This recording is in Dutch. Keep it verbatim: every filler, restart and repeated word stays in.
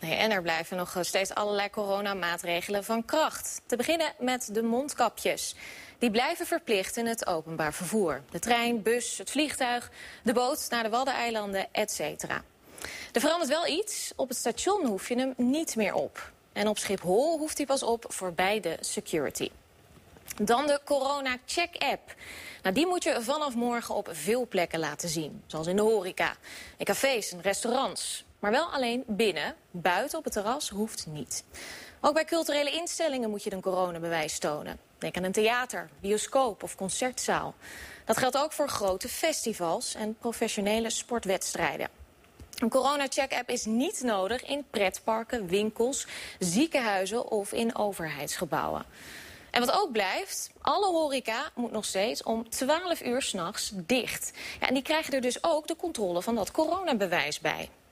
Nee, en er blijven nog steeds allerlei coronamaatregelen van kracht. Te beginnen met de mondkapjes. Die blijven verplicht in het openbaar vervoer. De trein, bus, het vliegtuig, de boot naar de Waddeneilanden, et cetera. Er verandert wel iets. Op het station hoef je hem niet meer op. En op Schiphol hoeft hij pas op voorbij de security. Dan de Corona Check app. Nou, die moet je vanaf morgen op veel plekken laten zien. Zoals in de horeca, in cafés en restaurants. Maar wel alleen binnen. Buiten op het terras hoeft niet. Ook bij culturele instellingen moet je een coronabewijs tonen. Denk aan een theater, bioscoop of concertzaal. Dat geldt ook voor grote festivals en professionele sportwedstrijden. Een corona-check-app is niet nodig in pretparken, winkels, ziekenhuizen of in overheidsgebouwen. En wat ook blijft, alle horeca moet nog steeds om twaalf uur 's nachts dicht. Ja, en die krijgen er dus ook de controle van dat coronabewijs bij.